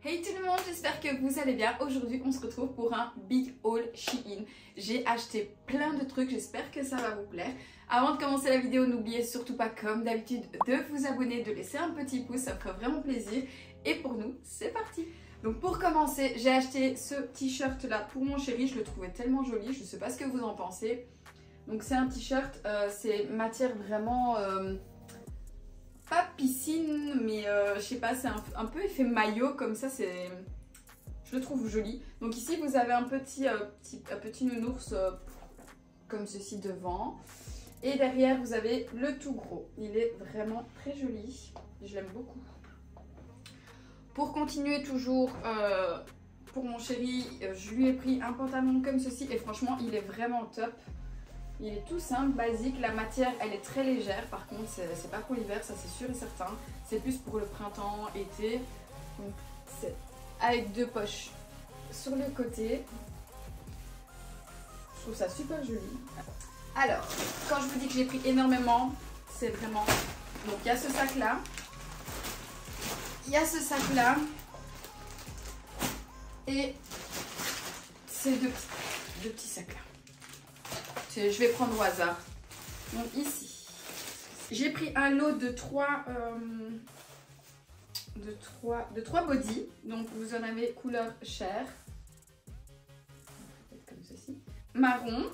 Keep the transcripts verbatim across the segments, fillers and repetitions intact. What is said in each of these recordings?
Hey tout le monde, j'espère que vous allez bien. Aujourd'hui on se retrouve pour un big haul Shein. J'ai acheté plein de trucs, j'espère que ça va vous plaire. Avant de commencer la vidéo, n'oubliez surtout pas comme d'habitude de vous abonner, de laisser un petit pouce, ça me ferait vraiment plaisir. Et pour nous, c'est parti. Donc pour commencer, j'ai acheté ce t-shirt là pour mon chéri, je le trouvais tellement joli, je ne sais pas ce que vous en pensez. Donc c'est un t-shirt, euh, c'est matière vraiment... Euh, pas piscine, mais euh, je sais pas, c'est un, un peu effet maillot comme ça, c'est, je le trouve joli. Donc ici vous avez un petit, euh, petit, un petit nounours euh, comme ceci devant. Et derrière vous avez le tout gros. Il est vraiment très joli, je l'aime beaucoup. Pour continuer toujours, euh, pour mon chéri, euh, je lui ai pris un pantalon comme ceci et franchement il est vraiment top. Il est tout simple, basique, la matière elle est très légère, par contre c'est pas pour l'hiver, ça c'est sûr et certain. C'est plus pour le printemps, été. Donc c'est avec deux poches sur le côté. Je trouve ça super joli. Alors, quand je vous dis que j'ai pris énormément, c'est vraiment... Donc il y a ce sac là. Il y a ce sac là. Et ces deux, deux petits sacs là. Je vais prendre au hasard. Donc ici, j'ai pris un lot de trois, euh, de trois, de trois body. Donc vous en avez couleur chair, comme ceci, marron.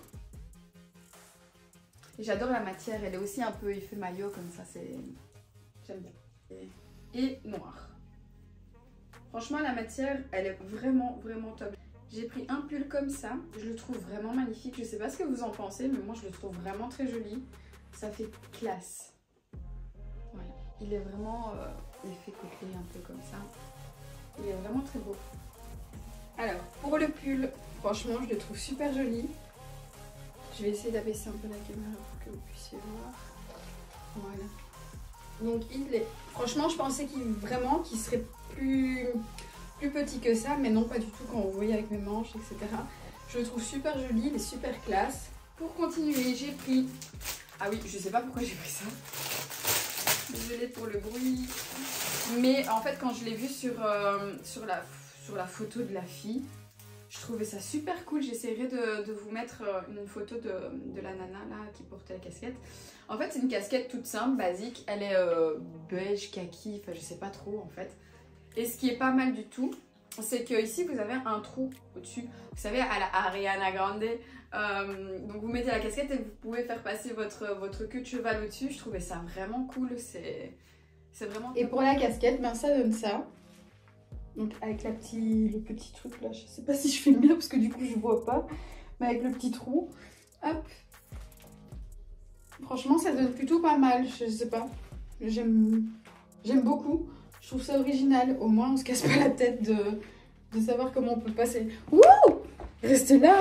Et j'adore la matière. Elle est aussi un peu effet maillot comme ça. C'est, j'aime bien. Et, et noir. Franchement, la matière, elle est vraiment, vraiment top. J'ai pris un pull comme ça, je le trouve vraiment magnifique. Je sais pas ce que vous en pensez, mais moi je le trouve vraiment très joli. Ça fait classe. Voilà. Il est vraiment euh, effet côtelé un peu comme ça. Il est vraiment très beau. Alors, pour le pull, franchement je le trouve super joli. Je vais essayer d'abaisser un peu la caméra pour que vous puissiez voir. Voilà. Donc il est... Franchement je pensais qu'il vraiment qu'il serait plus... plus petit que ça, mais non pas du tout quand vous voyez avec mes manches, et cetera. Je le trouve super joli, il est super classe. Pour continuer, j'ai pris... Ah oui, je sais pas pourquoi j'ai pris ça. Désolée pour le bruit. Mais en fait, quand je l'ai vu sur, euh, sur, la, sur la photo de la fille, je trouvais ça super cool. J'essaierai de, de vous mettre une photo de, de la nana là qui portait la casquette. En fait, c'est une casquette toute simple, basique. Elle est euh, beige, kaki, enfin je sais pas trop en fait. Et ce qui est pas mal du tout, c'est que ici vous avez un trou au-dessus. Vous savez, à la Ariana Grande. Euh, donc vous mettez la casquette et vous pouvez faire passer votre, votre queue de cheval au-dessus. Je trouvais ça vraiment cool. C'est vraiment... Et pour la casquette, ben ça donne ça. Donc avec la petit, le petit truc là, je sais pas si je filme bien parce que du coup je vois pas. Mais avec le petit trou, hop. Franchement ça donne plutôt pas mal, je sais pas. J'aime j'aime beaucoup. Je trouve ça original, au moins on se casse pas la tête de, de savoir comment on peut passer. Wouh! Restez là!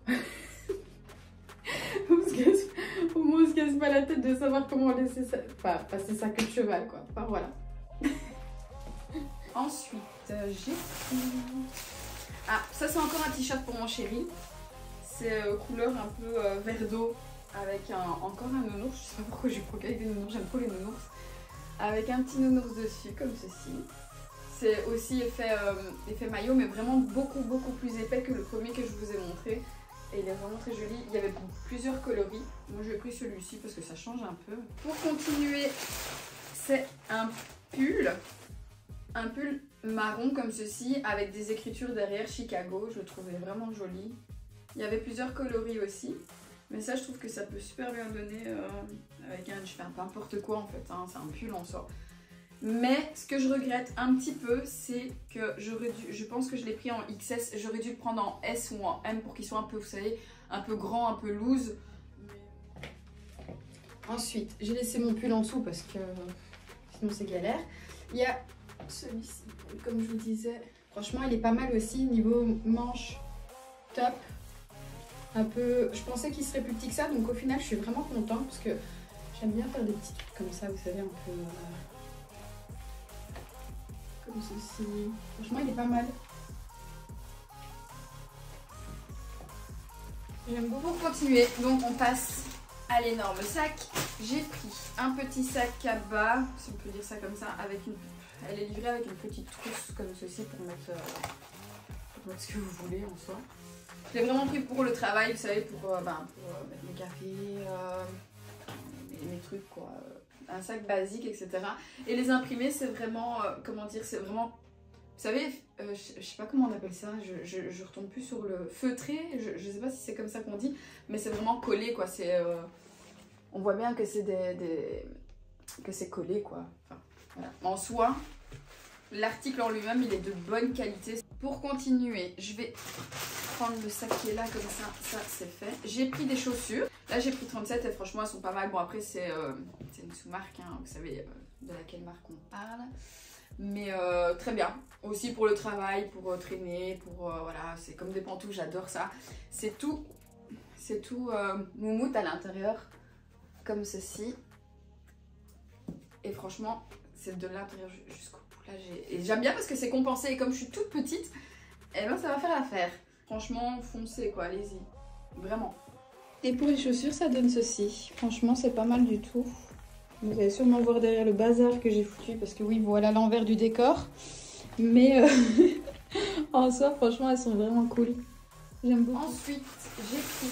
on se casse, au moins on se casse pas la tête de savoir comment laisser ça, enfin, passer sa queue de cheval quoi. Enfin voilà. Ensuite, euh, j'ai pris... Ah, ça c'est encore un t-shirt pour mon chéri. C'est euh, couleur un peu euh, vert d'eau avec un, encore un nounours. Je sais pas pourquoi j'ai pris avec des nounours, j'aime trop les nounours. Avec un petit nounours dessus comme ceci. C'est aussi effet, euh, effet maillot mais vraiment beaucoup beaucoup plus épais que le premier que je vous ai montré. Et il est vraiment très joli. Il y avait plusieurs coloris. Moi j'ai pris celui-ci parce que ça change un peu. Pour continuer, c'est un pull. Un pull marron comme ceci avec des écritures derrière Chicago. Je le trouvais vraiment joli. Il y avait plusieurs coloris aussi. Mais ça je trouve que ça peut super bien donner euh, avec un, je fais peu importe quoi en fait, hein, c'est un pull en soi. Mais ce que je regrette un petit peu, c'est que j'aurais dû, je pense que je l'ai pris en X S, j'aurais dû le prendre en S ou en M pour qu'il soit un peu, vous savez, un peu grand, un peu loose. Ensuite, j'ai laissé mon pull en dessous parce que sinon c'est galère. Il y a celui-ci, comme je vous disais, franchement il est pas mal aussi, niveau manche, top. Un peu, je pensais qu'il serait plus petit que ça, donc au final je suis vraiment contente parce que j'aime bien faire des petits trucs comme ça, vous savez, un peu euh, comme ceci. Franchement il est pas mal. J'aime beaucoup continuer, donc on passe à l'énorme sac. J'ai pris un petit sac à bas, si on peut dire ça comme ça, avec une, Elle est livrée avec une petite trousse comme ceci pour mettre, euh, pour mettre ce que vous voulez en soi. Je l'ai vraiment pris pour le travail, vous savez, pour, euh, ben, pour euh, mettre mes cafés, euh, mes, mes trucs quoi. Un sac basique, et cetera. Et les imprimés, c'est vraiment, euh, comment dire, c'est vraiment, vous savez, euh, je, je sais pas comment on appelle ça, je, je, je retombe plus sur le feutré, je, je sais pas si c'est comme ça qu'on dit, mais c'est vraiment collé quoi, c'est, euh, on voit bien que c'est des, des, que c'est collé quoi. Enfin, voilà. En soi, l'article en lui-même, il est de bonne qualité. Pour continuer, je vais prendre le sac qui est là comme ça, ça c'est fait. J'ai pris des chaussures. Là j'ai pris trente-sept et franchement elles sont pas mal. Bon après c'est euh, une sous-marque, hein, vous savez euh, de laquelle marque on parle. Mais euh, très bien. Aussi pour le travail, pour euh, traîner, pour euh, voilà, c'est comme des pantoufles, j'adore ça. C'est tout, c'est tout euh, moumoute à l'intérieur, comme ceci. Et franchement, c'est de l'intérieur jusqu'au bout. Là, j'ai... Et j'aime bien parce que c'est compensé. Et comme je suis toute petite, et ben ça va faire l'affaire. Franchement, foncez quoi, allez-y. Vraiment. Et pour les chaussures, ça donne ceci. Franchement, c'est pas mal du tout. Vous allez sûrement voir derrière le bazar que j'ai foutu. Parce que oui, voilà l'envers du décor. Mais euh, en soi, franchement, elles sont vraiment cool. J'aime beaucoup. Ensuite, j'ai pris...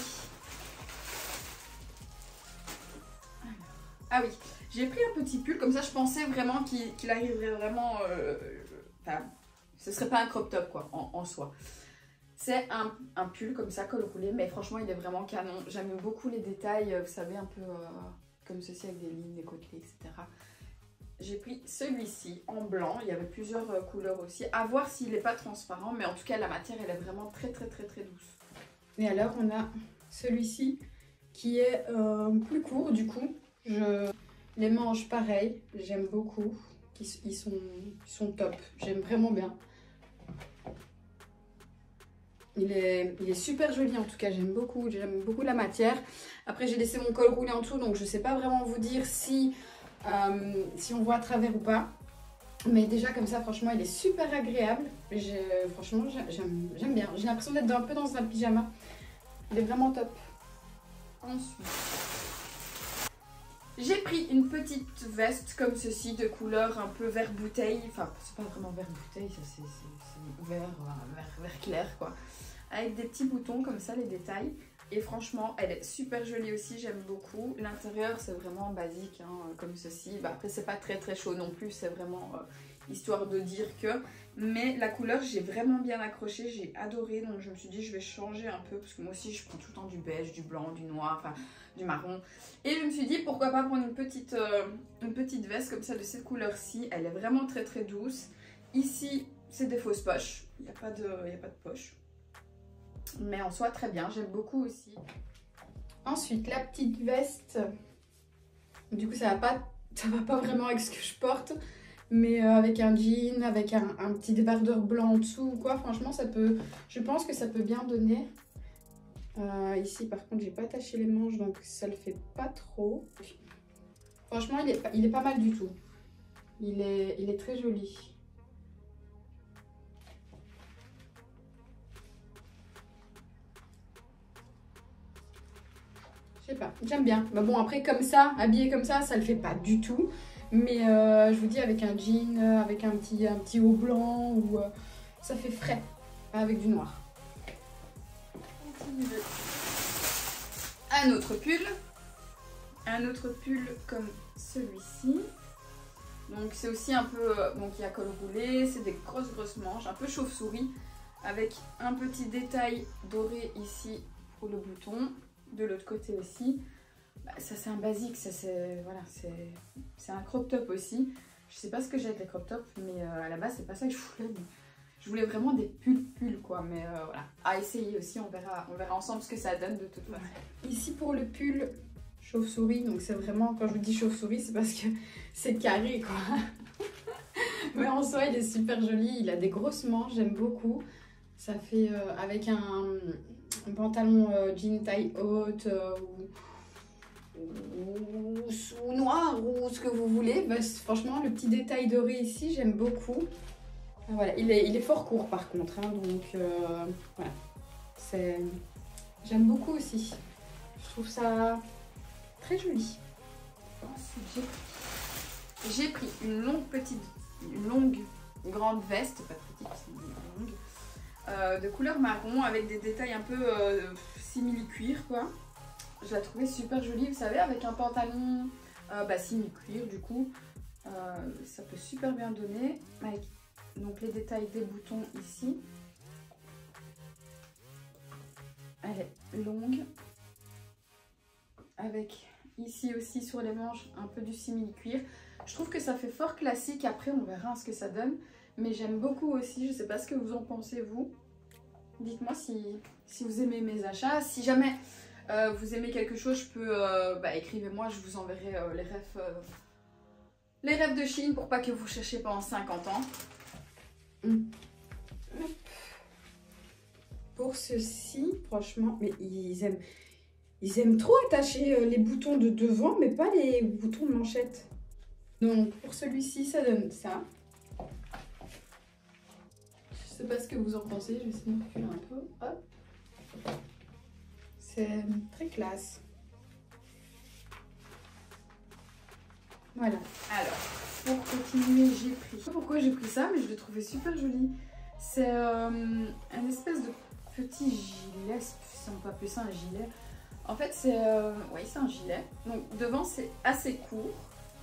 Ah oui, j'ai pris un petit pull. Comme ça, je pensais vraiment qu'il qu'il arriverait vraiment... Euh, enfin, ce serait pas un crop top quoi, en, en soi. C'est un, un pull comme ça, col roulé, mais franchement il est vraiment canon. J'aime beaucoup les détails, vous savez, un peu euh, comme ceci avec des lignes, des côtelets, et cetera. J'ai pris celui-ci en blanc, il y avait plusieurs euh, couleurs aussi. À voir s'il n'est pas transparent, mais en tout cas la matière elle est vraiment très très très très douce. Et alors on a celui-ci qui est euh, plus court du coup. Je... Les manches pareil, j'aime beaucoup. Ils, ils, sont, ils sont top, j'aime vraiment bien. Il est, il est super joli en tout cas, j'aime beaucoup, j'aime beaucoup la matière. Après j'ai laissé mon col roulé en dessous, donc je sais pas vraiment vous dire si, euh, si on voit à travers ou pas. Mais déjà comme ça, franchement, il est super agréable. Franchement, j'aime bien. J'ai l'impression d'être un peu dans un pyjama. Il est vraiment top. Ensuite, j'ai pris une petite veste comme ceci, de couleur un peu vert bouteille. Enfin, c'est pas vraiment vert bouteille, ça c'est vert, vert, vert clair quoi. Avec des petits boutons comme ça, les détails. Et franchement, elle est super jolie aussi, j'aime beaucoup. L'intérieur, c'est vraiment basique, hein, comme ceci. Bah, après, c'est pas très très chaud non plus, c'est vraiment euh, histoire de dire que. Mais la couleur, j'ai vraiment bien accroché, j'ai adoré. Donc je me suis dit, je vais changer un peu, parce que moi aussi, je prends tout le temps du beige, du blanc, du noir, enfin du marron. Et je me suis dit, pourquoi pas prendre une petite, euh, une petite veste comme ça de cette couleur-ci. Elle est vraiment très très douce. Ici, c'est des fausses poches, il n'y a pas de, il n'y a pas de poche. Mais en soi très bien, j'aime beaucoup aussi. Ensuite la petite veste, du coup ça va pas, ça va pas vraiment avec ce que je porte, mais euh, avec un jean, avec un, un petit débardeur blanc en dessous ou quoi, franchement ça peut, je pense que ça peut bien donner. Euh, ici par contre j'ai pas attaché les manches donc ça le fait pas trop. Franchement il est, il est pas mal du tout, il est, il est très joli. Je sais pas, j'aime bien. Bah bon, après, comme ça, habillé comme ça, ça le fait pas du tout. Mais euh, je vous dis, avec un jean, avec un petit, un petit haut blanc, ou euh, ça fait frais, avec du noir. Un autre pull. Un autre pull comme celui-ci. Donc c'est aussi un peu, donc il y a col roulé, c'est des grosses grosses manches, un peu chauve-souris, avec un petit détail doré ici pour le bouton. De l'autre côté aussi, bah, ça c'est un basique, ça c'est voilà, c'est un crop top aussi. Je sais pas ce que j'ai avec les crop tops, mais euh, à la base c'est pas ça que je voulais. Mais je voulais vraiment des pulls pulls quoi, mais euh, voilà, à essayer aussi, on verra, on verra ensemble ce que ça donne de toute façon. Ici pour le pull chauve-souris, donc c'est vraiment, quand je vous dis chauve-souris, c'est parce que c'est carré quoi. Mais en soi il est super joli, il a des grosses manches, j'aime beaucoup. Ça fait euh, avec un un pantalon euh, jean taille haute euh, ou, ou, ou noir ou ce que vous voulez. Bah, franchement le petit détail doré ici j'aime beaucoup. Voilà, il est, il est fort court par contre hein, donc euh, voilà, c'est, j'aime beaucoup aussi, je trouve ça très joli. Ensuite j'ai pris, j'ai pris une longue petite une longue, grande veste, pas petite, c'est longue, euh, de couleur marron avec des détails un peu euh, simili-cuir quoi. Je la trouvais super jolie, vous savez, avec un pantalon euh, bah, simili-cuir du coup. Euh, ça peut super bien donner. Avec donc les détails des boutons ici. Elle est longue. Avec ici aussi sur les manches un peu du simili-cuir. Je trouve que ça fait fort classique. Après on verra ce que ça donne. Mais j'aime beaucoup aussi. Je sais pas ce que vous en pensez vous. Dites-moi si, si vous aimez mes achats. Si jamais euh, vous aimez quelque chose, je peux euh, bah, écrivez-moi. Je vous enverrai euh, les refs. Euh, Les rêves de Chine pour pas que vous cherchiez pendant cinquante ans. Mmh. Pour ceci, franchement, mais ils aiment, ils aiment trop attacher les boutons de devant, mais pas les boutons de manchette. Donc pour celui-ci, ça donne ça. Je sais pas ce que vous en pensez, je vais essayer de reculer un peu. Hop. C'est très classe. Voilà. Alors, pour continuer, j'ai pris... Je sais pas pourquoi j'ai pris ça, mais je l'ai trouvé super joli. C'est euh, un espèce de petit gilet, si on peut appeler ça un gilet. En fait, c'est... Euh, oui, c'est un gilet. Donc, devant, c'est assez court.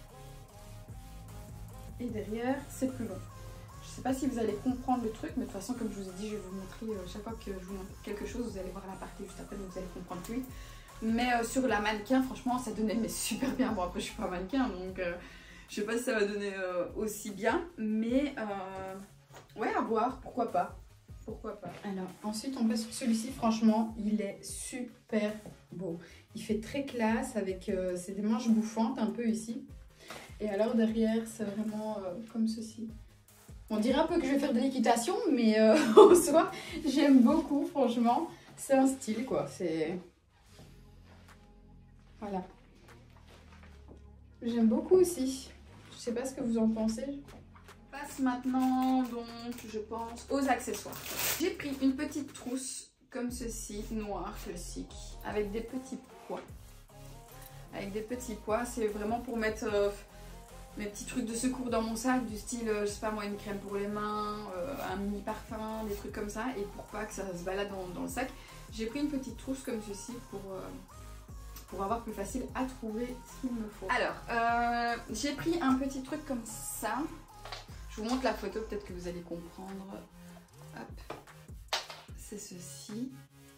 Et derrière, c'est plus long. Je sais pas si vous allez comprendre le truc, mais de toute façon, comme je vous ai dit, je vais vous montrer... Euh, chaque fois que je vous montre quelque chose, vous allez voir la partie juste après, donc vous allez comprendre plus vite. Mais euh, sur la mannequin, franchement, ça donnait mais super bien. Bon, après, je suis pas mannequin, donc euh, je sais pas si ça va donner euh, aussi bien. Mais euh, ouais, à voir, pourquoi pas. Pourquoi pas. Alors, ensuite, on passe sur celui-ci. Franchement, il est super beau. Il fait très classe avec euh, c'est des manches bouffantes un peu ici. Et alors, derrière, c'est vraiment euh, comme ceci. On dirait un peu que je vais faire de l'équitation, mais euh, en soi, j'aime beaucoup, franchement. C'est un style, quoi. C'est... Voilà. J'aime beaucoup aussi. Je sais pas ce que vous en pensez. On passe maintenant, donc, je pense, aux accessoires. J'ai pris une petite trousse comme ceci, noire, classique, avec des petits pois. Avec des petits pois, c'est vraiment pour mettre euh, mes petits trucs de secours dans mon sac, du style, euh, je sais pas moi, une crème pour les mains, euh, un mini parfum, des trucs comme ça. Et pour pas que ça se balade dans, dans le sac, j'ai pris une petite trousse comme ceci pour... Euh, pour avoir plus facile à trouver ce qu'il me faut. Alors, euh, j'ai pris un petit truc comme ça. Je vous montre la photo, peut-être que vous allez comprendre. Hop, c'est ceci.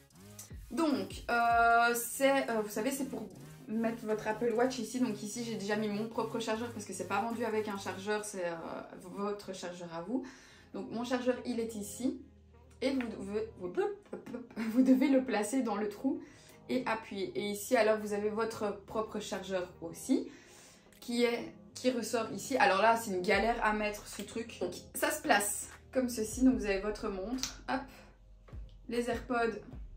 Donc, euh, c'est, euh, vous savez, c'est pour mettre votre Apple Watch ici. Donc ici, j'ai déjà mis mon propre chargeur parce que c'est pas vendu avec un chargeur, c'est euh, votre chargeur à vous. Donc mon chargeur, il est ici. Et vous devez, vous, vous devez le placer dans le trou et appuyer. Et ici, alors, vous avez votre propre chargeur aussi, qui, est, qui ressort ici. Alors là, c'est une galère à mettre ce truc. Donc, ça se place comme ceci. Donc, vous avez votre montre. Hop. Les AirPods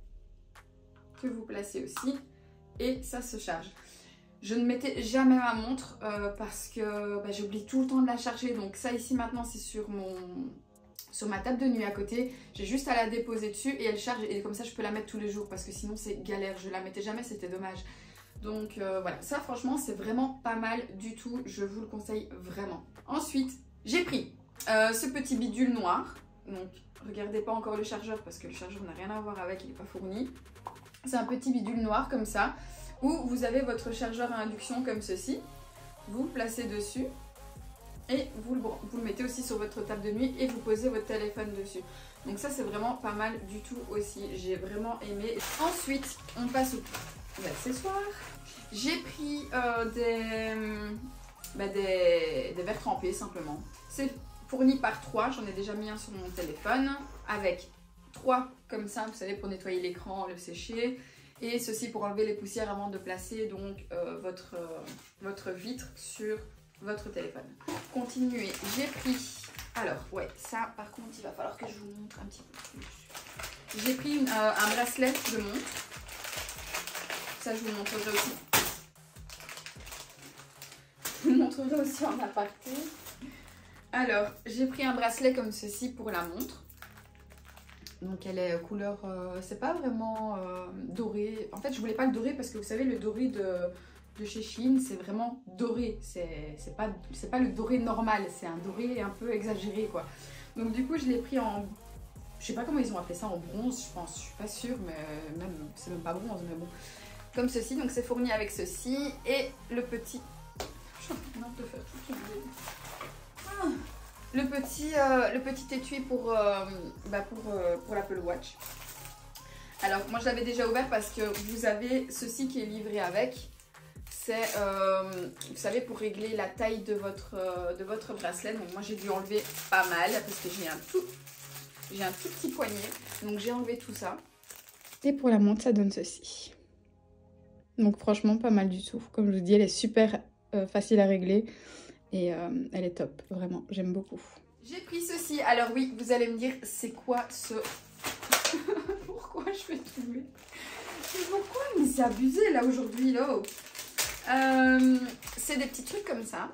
que vous placez aussi. Et ça se charge. Je ne mettais jamais ma montre euh, parce que bah, j'oublie tout le temps de la charger. Donc, ça ici, maintenant, c'est sur mon... sur ma table de nuit à côté, j'ai juste à la déposer dessus et elle charge et comme ça je peux la mettre tous les jours parce que sinon c'est galère, je la mettais jamais, c'était dommage. Donc euh, voilà, ça franchement c'est vraiment pas mal du tout, je vous le conseille vraiment. Ensuite, j'ai pris euh, ce petit bidule noir, donc regardez pas encore le chargeur parce que le chargeur n'a rien à voir avec, il n'est pas fourni. C'est un petit bidule noir comme ça, où vous avez votre chargeur à induction comme ceci, vous le placez dessus. Et vous le, vous le mettez aussi sur votre table de nuit et vous posez votre téléphone dessus. Donc ça c'est vraiment pas mal du tout aussi. J'ai vraiment aimé. Ensuite on passe aux accessoires. J'ai pris euh, des, bah, des, des verres trempés simplement. C'est fourni par trois. J'en ai déjà mis un sur mon téléphone. Avec trois comme ça, vous savez, pour nettoyer l'écran, le sécher. Et ceci pour enlever les poussières avant de placer donc euh, votre, euh, votre vitre sur votre téléphone. Pour continuer, j'ai pris... Alors, ouais, ça, par contre, il va falloir que je vous montre un petit peu plus. J'ai pris une, euh, un bracelet de montre. Ça, je vous montrerai aussi. Je vous montrerai aussi en aparté. Alors, j'ai pris un bracelet comme ceci pour la montre. Donc, elle est couleur... Euh, c'est pas vraiment euh, doré. En fait, je voulais pas le doré parce que vous savez, le doré de... de chez Shein, c'est vraiment doré. C'est pas, c'est pas le doré normal, c'est un doré un peu exagéré quoi. Donc du coup je l'ai pris en... Je sais pas comment ils ont appelé ça, en bronze je pense, je suis pas sûre, mais même c'est même pas bronze, mais bon. Comme ceci, donc c'est fourni avec ceci et le petit... Je suis en train de faire tout ah. Le petit, euh, le petit étui pour, euh, bah pour, euh, pour l'Apple Watch. Alors moi je l'avais déjà ouvert parce que vous avez ceci qui est livré avec. C'est, euh, vous savez, pour régler la taille de votre, euh, de votre bracelet. Donc moi j'ai dû enlever pas mal parce que j'ai un tout, j'ai un tout petit poignet. Donc j'ai enlevé tout ça. Et pour la montre ça donne ceci. Donc franchement pas mal du tout. Comme je vous dis, elle est super euh, facile à régler. Et euh, elle est top, vraiment, j'aime beaucoup. J'ai pris ceci. Alors oui, vous allez me dire, c'est quoi ce... Pourquoi je vais tomber? Mais pourquoi? Mais c'est abusé là aujourd'hui, là. Euh, c'est des petits trucs comme ça.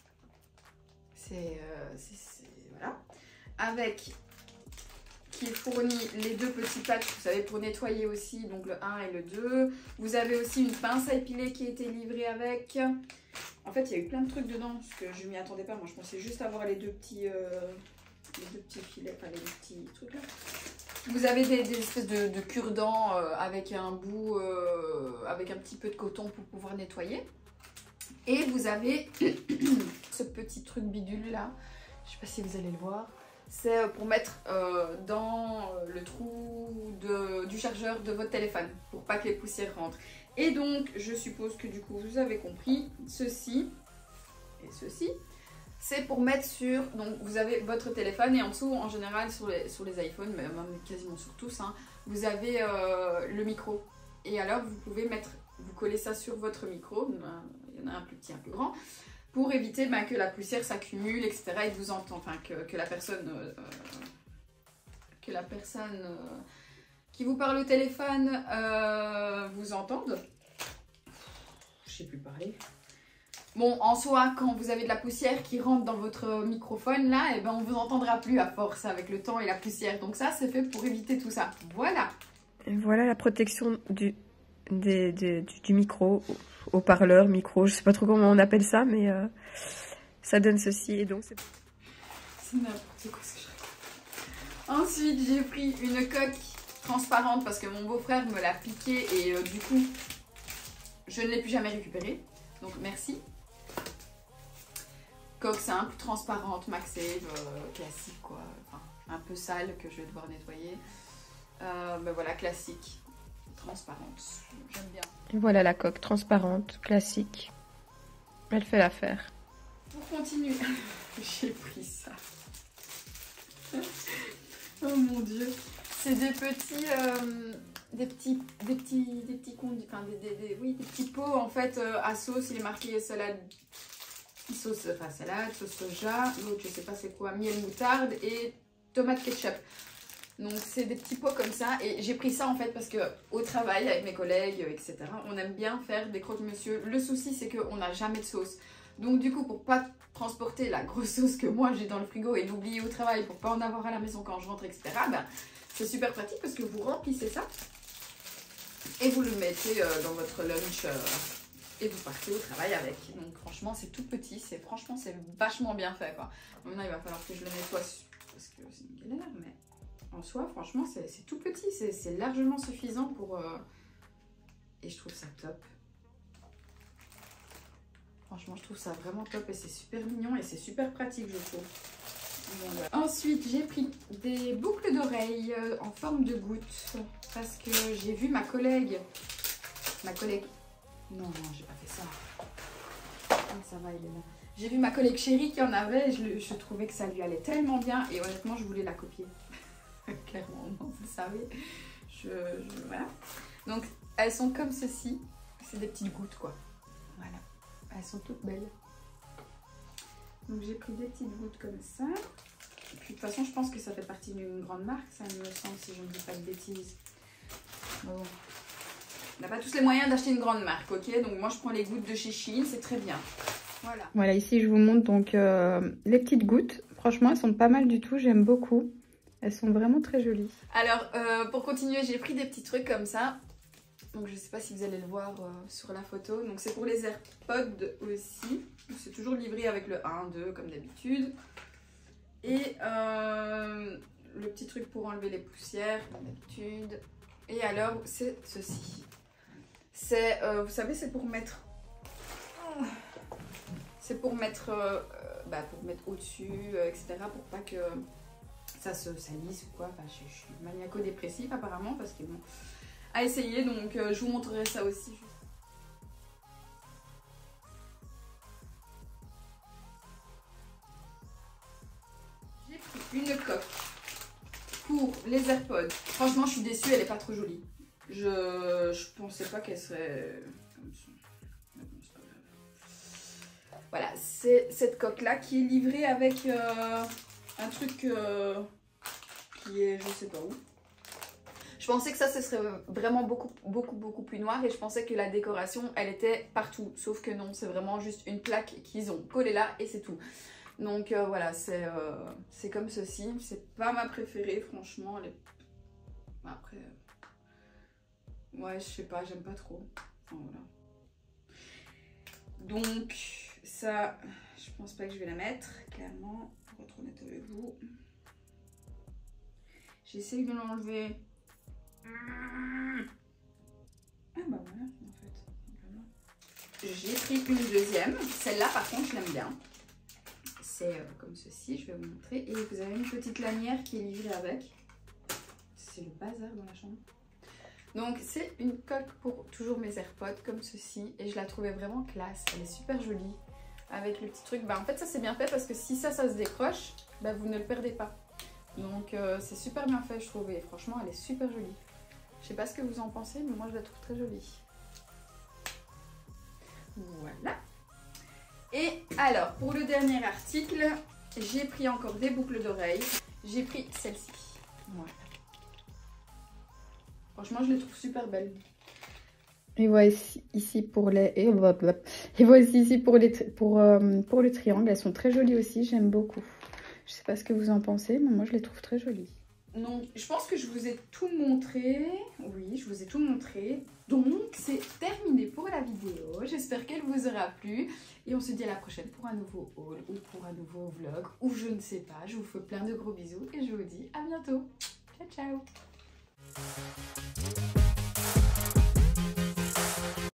C'est... Euh, voilà. Avec... qui est fourni les deux petits patchs, vous savez, pour nettoyer aussi, donc le un et le deux. Vous avez aussi une pince à épiler qui a été livrée avec. En fait, il y a eu plein de trucs dedans, parce que je m'y attendais pas. Moi, je pensais juste avoir les deux petits, euh, les deux petits filets, enfin les deux petits trucs là. Vous avez des, des espèces de, de cure-dents euh, avec un bout, euh, avec un petit peu de coton pour pouvoir nettoyer. Et vous avez ce petit truc bidule là. Je sais pas si vous allez le voir. C'est pour mettre euh, dans le trou de, du chargeur de votre téléphone pour pas que les poussières rentrent. Et donc, je suppose que du coup, vous avez compris, ceci et ceci, c'est pour mettre sur... Donc, vous avez votre téléphone et en dessous, en général, sur les, sur les iPhones, mais même quasiment sur tous, hein, vous avez euh, le micro. Et alors, vous pouvez mettre, vous collez ça sur votre micro, il y en a un plus petit, un plus grand, pour éviter ben, que la poussière s'accumule, et cetera et que vous entendez, enfin que, que la personne, euh, que la personne euh, qui vous parle au téléphone euh, vous entende. Je sais plus parler. Bon, en soi, quand vous avez de la poussière qui rentre dans votre microphone là, et ben on vous entendra plus à force avec le temps et la poussière. Donc ça, c'est fait pour éviter tout ça. Voilà. Et voilà la protection du, des, des, du, du micro. Haut-parleur, micro, je sais pas trop comment on appelle ça, mais euh, ça donne ceci et donc c'est... C'est n'importe quoi ce que je raconte. Ensuite, j'ai pris une coque transparente parce que mon beau-frère me l'a piqué et euh, du coup, je ne l'ai plus jamais récupérée. Donc merci. Coque simple, transparente, MagSafe, euh, classique quoi. Enfin, un peu sale que je vais devoir nettoyer. Euh, ben voilà, classique. Transparente, j'aime bien. Et voilà la coque transparente, classique. Elle fait l'affaire. Pour continuer, j'ai pris ça. Oh mon dieu. C'est des petits, euh, des petits, des petits, des petits conduits, enfin des, des, des, oui, des petits pots en fait euh, à sauce. Il est marqué salade, sauce, enfin salade, sauce soja. L'autre je sais pas c'est quoi, miel moutarde et tomate ketchup. Donc c'est des petits pots comme ça et j'ai pris ça en fait parce que au travail avec mes collègues et cetera on aime bien faire des croque-monsieur. Le souci c'est qu'on n'a jamais de sauce. Donc du coup pour pas transporter la grosse sauce que moi j'ai dans le frigo et l'oublier au travail pour pas en avoir à la maison quand je rentre et cetera. Ben, c'est super pratique parce que vous remplissez ça et vous le mettez euh, dans votre lunch euh, et vous partez au travail avec. Donc franchement c'est tout petit, c'est franchement c'est vachement bien fait quoi. Maintenant il va falloir que je le nettoie parce que c'est une galère mais... En soi, franchement, c'est tout petit, c'est largement suffisant pour... Euh... Et je trouve ça top. Franchement, je trouve ça vraiment top et c'est super mignon et c'est super pratique, je trouve. Bon, voilà. Ensuite, j'ai pris des boucles d'oreilles en forme de gouttes parce que j'ai vu ma collègue... Ma collègue... Non, non, j'ai pas fait ça. Oh, ça va, il est là. J'ai vu ma collègue chérie qui en avait et je, je trouvais que ça lui allait tellement bien et honnêtement, je voulais la copier. Clairement, vous le savez. Je, je, voilà. Donc, elles sont comme ceci. C'est des petites gouttes, quoi. Voilà. Elles sont toutes belles. Donc, j'ai pris des petites gouttes comme ça. Et puis, de toute façon, je pense que ça fait partie d'une grande marque. Ça me semble, si je ne dis pas de bêtises. Bon. On n'a pas tous les moyens d'acheter une grande marque, ok? Donc, moi, je prends les gouttes de chez Shein. C'est très bien. Voilà. Voilà, ici, je vous montre donc euh, les petites gouttes. Franchement, elles sont pas mal du tout. J'aime beaucoup. Elles sont vraiment très jolies. Alors, euh, pour continuer, j'ai pris des petits trucs comme ça. Donc je sais pas si vous allez le voir euh, sur la photo. Donc c'est pour les AirPods aussi. C'est toujours livré avec le un, deux comme d'habitude. Et euh, le petit truc pour enlever les poussières comme d'habitude. Et alors c'est ceci. C'est, euh, vous savez, c'est pour mettre... C'est pour mettre, euh, bah, pour mettre au-dessus, euh, et cetera. Pour pas que ça se salisse ou quoi. Enfin, je, je suis maniaco-dépressive apparemment parce que bon... à essayer, donc euh, je vous montrerai ça aussi. J'ai pris une coque pour les AirPods. Franchement, je suis déçue, elle est pas trop jolie. Je, je pensais pas qu'elle serait comme ça. Voilà, c'est cette coque là qui est livrée avec euh, un truc euh, qui est je sais pas où. Je pensais que ça, ce serait vraiment beaucoup, beaucoup, beaucoup plus noir et je pensais que la décoration, elle était partout. Sauf que non, c'est vraiment juste une plaque qu'ils ont collée là et c'est tout. Donc euh, voilà, c'est euh, c'est comme ceci. C'est pas ma préférée, franchement. Elle est... Après, euh... ouais, je sais pas, j'aime pas trop. Enfin, voilà. Donc ça, je pense pas que je vais la mettre, clairement, pour être honnête avec vous. J'essaye de l'enlever. Ah bah voilà, en fait. J'ai pris une deuxième. Celle-là, par contre, je l'aime bien. C'est euh, comme ceci, je vais vous montrer. Et vous avez une petite lanière qui est livrée avec. C'est le bazar dans la chambre. Donc, c'est une coque pour toujours mes AirPods, comme ceci. Et je la trouvais vraiment classe. Elle est super jolie. Avec le petit truc. Bah, en fait, ça, c'est bien fait parce que si ça, ça se décroche, bah, vous ne le perdez pas. Donc, euh, c'est super bien fait, je trouve. Et franchement, elle est super jolie. Je sais pas ce que vous en pensez, mais moi je la trouve très jolie. Voilà. Et alors, pour le dernier article, j'ai pris encore des boucles d'oreilles. J'ai pris celle-ci. Voilà. Franchement, je les trouve super belles. Et voici ici pour les... Et voici ici pour, les... pour, euh, pour le triangle. Elles sont très jolies aussi, j'aime beaucoup. Je sais pas ce que vous en pensez, mais moi je les trouve très jolies. Donc, je pense que je vous ai tout montré. Oui, je vous ai tout montré. Donc, c'est terminé pour la vidéo. J'espère qu'elle vous aura plu. Et on se dit à la prochaine pour un nouveau haul ou pour un nouveau vlog. Ou je ne sais pas. Je vous fais plein de gros bisous et je vous dis à bientôt. Ciao, ciao.